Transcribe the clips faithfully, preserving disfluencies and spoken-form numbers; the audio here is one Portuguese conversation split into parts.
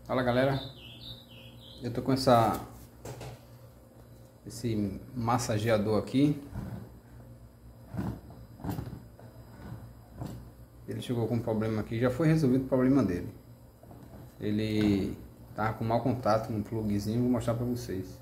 Fala galera, eu tô com essa esse massageador aqui. Ele chegou com um problema aqui, já foi resolvido o problema dele. Ele tava com mau contato no plugzinho, vou mostrar para vocês.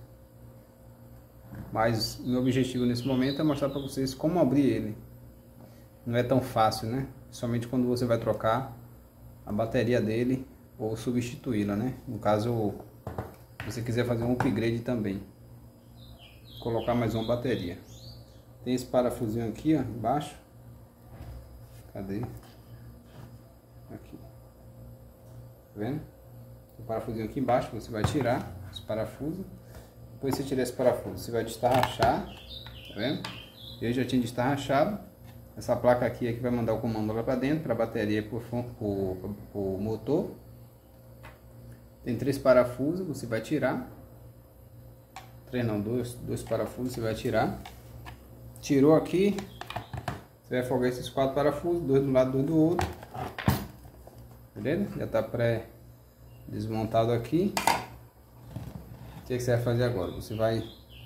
Mas meu objetivo nesse momento é mostrar para vocês como abrir ele. Não é tão fácil, né? Somente quando você vai trocar a bateria dele ou substituí-la, né? No caso, se você quiser fazer um upgrade também, colocar mais uma bateria. Tem esse parafusinho aqui, ó, embaixo. Cadê? Aqui. Tá vendo? O parafusinho aqui embaixo, você vai tirar esse parafuso. Depois você tirar esse parafuso, você vai destarrachar, tá vendo? Eu já tinha destarrachado. Essa placa aqui é que vai mandar o comando lá para dentro, para a bateria, por o motor. Tem três parafusos, você vai tirar. Três não, dois, dois parafusos você vai tirar. Tirou aqui, você vai afogar esses quatro parafusos, dois do lado, dois do outro. Beleza? Já está pré desmontado aqui. O que você vai fazer agora? Você vai...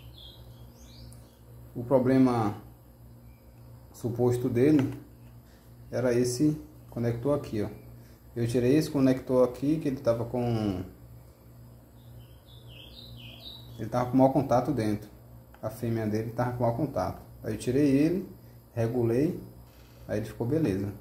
O problema suposto dele era esse conector aqui, ó. Eu tirei esse conector aqui, que ele tava com... Ele tava com mau contato dentro. A fêmea dele tava com mau contato. Aí eu tirei ele, regulei, aí ele ficou beleza.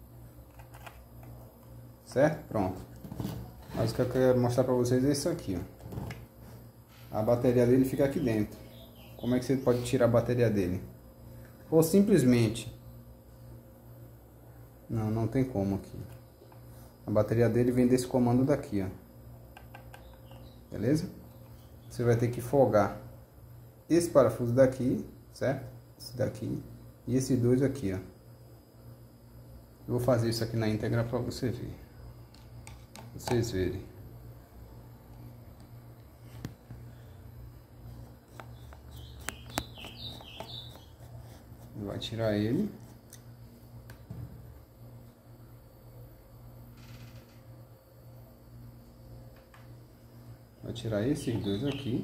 Certo? Pronto. Mas o que eu quero mostrar pra vocês é isso aqui, ó. A bateria dele fica aqui dentro. Como é que você pode tirar a bateria dele? Ou simplesmente... Não, não tem como aqui. A bateria dele vem desse comando daqui, ó. Beleza? Você vai ter que folgar esse parafuso daqui, certo? Esse daqui e esses dois aqui, ó. Eu vou fazer isso aqui na íntegra para você ver. Vocês verem. Vai tirar ele. Vai tirar esses dois aqui.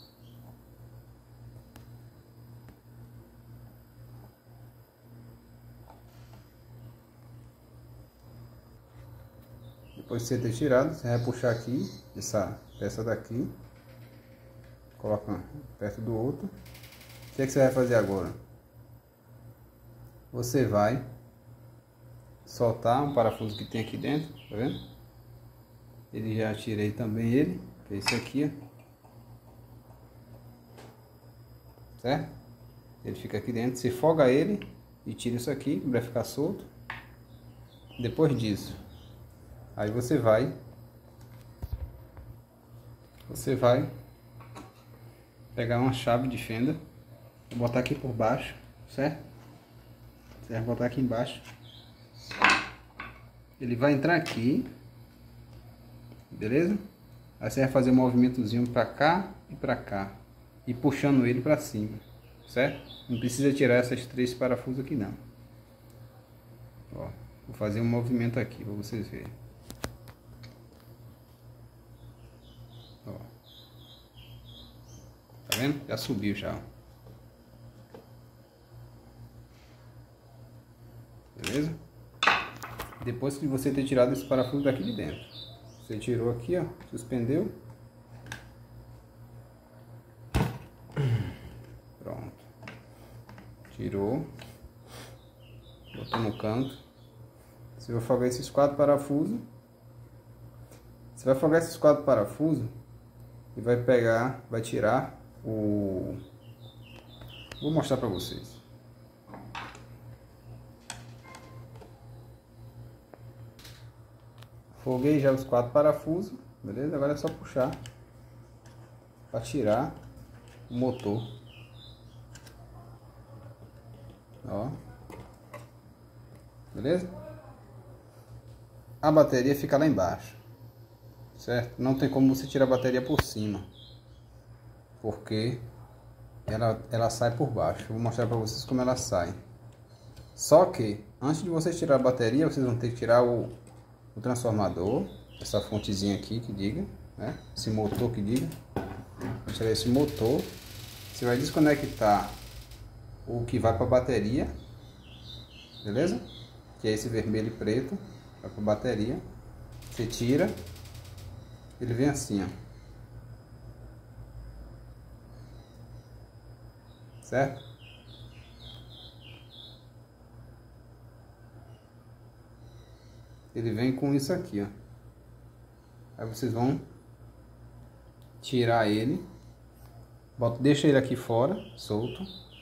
Depois de você ter tirado, você vai puxar aqui, essa peça daqui. Coloca perto do outro. O que é que você vai fazer agora? Você vai soltar um parafuso que tem aqui dentro, tá vendo? Ele já tirei também ele, que é esse aqui, ó. Certo? Ele fica aqui dentro, você folga ele e tira isso aqui, vai ficar solto. Depois disso, aí você vai, você vai pegar uma chave de fenda, vou botar aqui por baixo, certo? Você vai botar aqui embaixo. Ele vai entrar aqui. Beleza? Aí você vai fazer um movimentozinho pra cá e pra cá. E puxando ele pra cima. Certo? Não precisa tirar essas três parafusos aqui não. Ó, vou fazer um movimento aqui pra vocês verem. Ó. Tá vendo? Já subiu já. Beleza? Depois que você ter tirado esse parafuso daqui de dentro, você tirou aqui, ó, suspendeu. Pronto. Tirou. Botou no canto. Você vai afogar esses quatro parafusos. Você vai afogar esses quatro parafusos e vai pegar, vai tirar o... Vou mostrar pra vocês. Foguei já os quatro parafusos, beleza? Agora é só puxar para tirar o motor. Ó. Beleza? A bateria fica lá embaixo, certo? Não tem como você tirar a bateria por cima, porque ela, ela sai por baixo. Eu vou mostrar para vocês como ela sai. Só que, antes de vocês tirar a bateria, vocês vão ter que tirar o o transformador, essa fontezinha aqui que liga, né? Esse motor que liga. Vou tirar esse motor. Você vai desconectar o que vai para a bateria, beleza? Que é esse vermelho e preto, vai para a bateria. Você tira, ele vem assim, ó. Certo? Ele vem com isso aqui, ó. Aí vocês vão tirar ele, bota, deixa ele aqui fora, solto.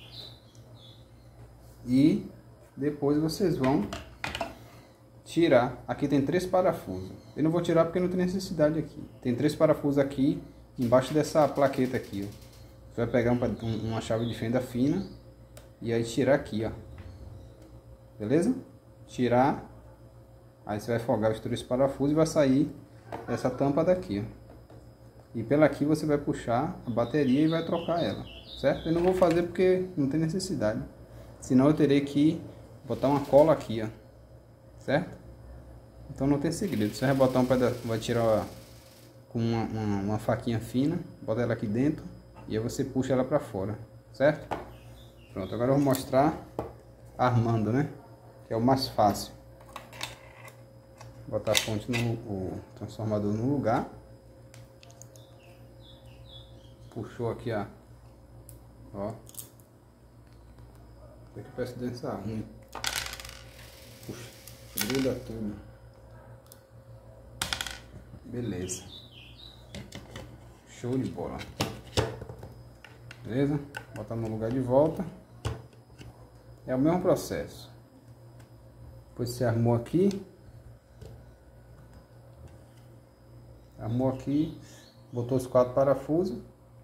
E depois vocês vão tirar. Aqui tem três parafusos. Eu não vou tirar porque não tem necessidade aqui. Tem três parafusos aqui embaixo dessa plaqueta aqui, ó. Você vai pegar um, uma chave de fenda fina e aí tirar aqui, ó. Beleza? Tirar. Aí você vai folgar os três parafusos e vai sair essa tampa daqui, ó. E pela aqui você vai puxar a bateria e vai trocar ela, certo? Eu não vou fazer porque não tem necessidade. Senão eu terei que botar uma cola aqui, ó. Certo? Então não tem segredo. Você vai botar um pedaço, vai tirar com uma, uma, uma faquinha fina, bota ela aqui dentro e aí você puxa ela para fora, certo? Pronto, agora eu vou mostrar armando, né? Que é o mais fácil. Botar a fonte no o transformador no lugar. Puxou aqui, ó. Ó. Tem que peça dessa ruim. Puxa, gruda tudo. Beleza. Show de bola. Beleza? Botar no lugar de volta. É o mesmo processo. Depois você armou aqui. Armou aqui. Botou os quatro parafusos.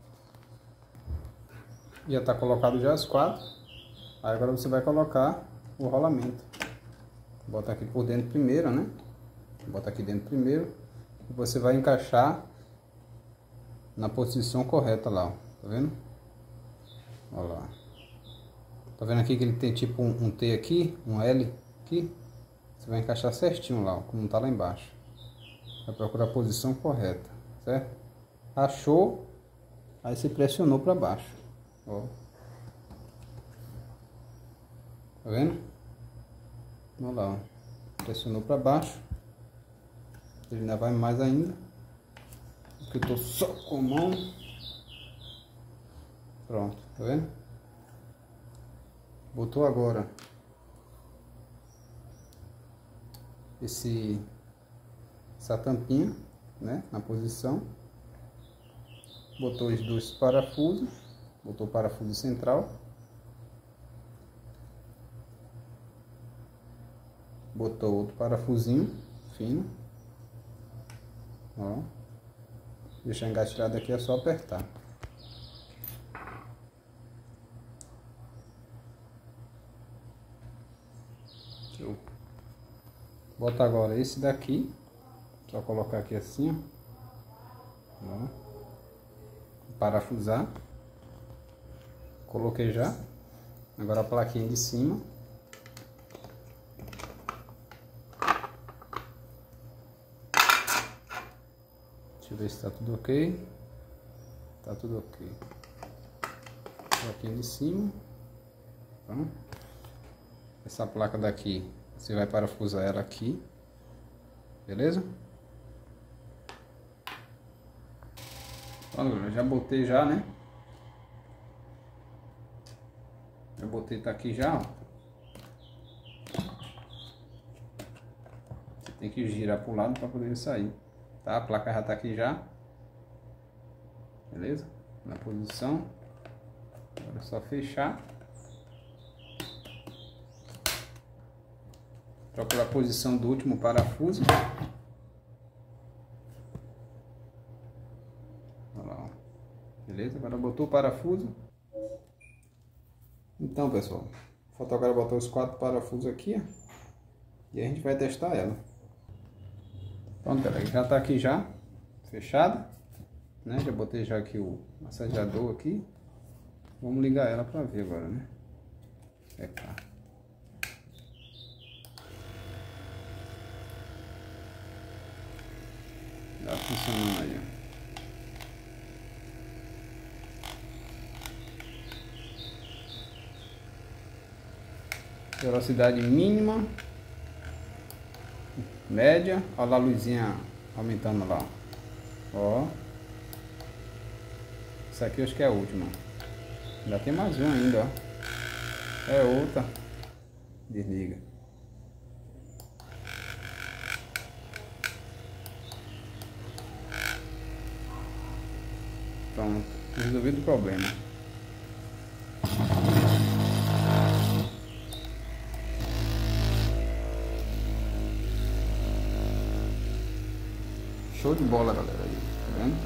Já está colocado já os quatro. Aí agora você vai colocar o rolamento. Bota aqui por dentro primeiro, né? Bota aqui dentro primeiro. E você vai encaixar na posição correta lá, ó. Tá vendo? Olha lá. Tá vendo aqui que ele tem tipo um, um T aqui, um L aqui? Você vai encaixar certinho lá, ó, como tá lá embaixo. Vai procurar a posição correta, certo? Achou, aí você pressionou para baixo, ó. Tá vendo? Olha lá, ó. Pressionou para baixo. Ele ainda vai mais ainda. Porque eu tô só com a mão. Pronto, tá vendo? Botou agora esse essa tampinha, né, na posição. Botou os dois parafusos, botou o parafuso central. Botou outro parafusinho fino. Ó. Deixar engatilhado aqui, é só apertar. Show. Bota agora esse daqui. Só colocar aqui assim, ó. Parafusar. Coloquei já. Agora a plaquinha de cima. Deixa eu ver se tá tudo ok. Tá tudo ok. Plaquinha de cima. Pronto. Essa placa daqui, você vai parafusar ela aqui. Beleza? Olha, eu já botei já, né? Eu botei, tá aqui já, ó. Você tem que girar pro lado para poder sair. Tá? A placa já tá aqui já. Beleza? Na posição. Agora é só fechar. Procurar a posição do último parafuso. Olha lá, ó. Beleza? Agora botou o parafuso. Então, pessoal, falta agora botar os quatro parafusos aqui, ó, e a gente vai testar ela. Pronto, galera, já tá aqui já fechada, né? Já botei já aqui o massageador aqui. Vamos ligar ela para ver agora, né? É claro. Tá funcionando aí, ó. Velocidade mínima, média, olha lá a luzinha aumentando lá, ó. Isso aqui eu acho que é a última. Ainda tem mais um ainda, ó. É outra. Desliga. Pronto, resolvido o problema. Show de bola, galera, aí, tá vendo?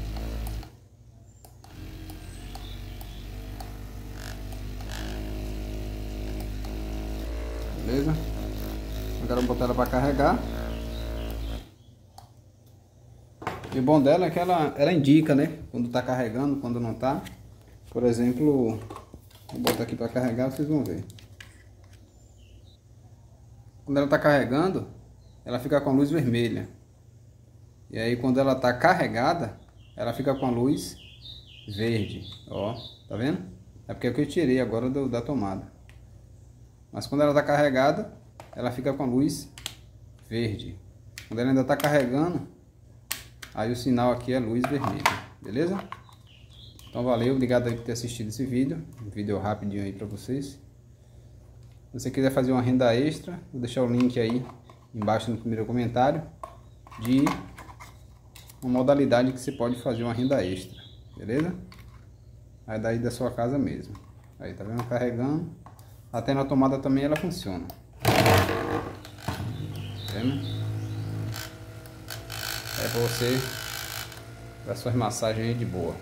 Beleza? Agora eu vou botar ela para carregar. E o bom dela é que ela, ela indica, né? Quando tá carregando, quando não tá. Por exemplo, vou botar aqui para carregar, vocês vão ver. Quando ela tá carregando, ela fica com a luz vermelha. E aí quando ela tá carregada, ela fica com a luz verde. Ó, tá vendo? É porque é o que eu tirei agora do, da tomada. Mas quando ela tá carregada, ela fica com a luz verde. Quando ela ainda tá carregando, aí o sinal aqui é luz vermelha. Beleza? Então valeu, obrigado aí por ter assistido esse vídeo. Um vídeo rapidinho aí pra vocês. Se você quiser fazer uma renda extra, vou deixar o link aí embaixo no primeiro comentário de uma modalidade que você pode fazer uma renda extra, beleza? Aí daí da sua casa mesmo. Aí tá vendo, carregando. Até na tomada também ela funciona. Tá vendo? É pra você dar suas massagens aí de boa.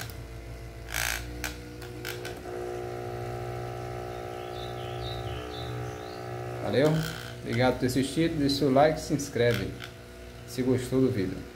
Valeu? Obrigado por ter assistido. Deixa o like e se inscreve se gostou do vídeo.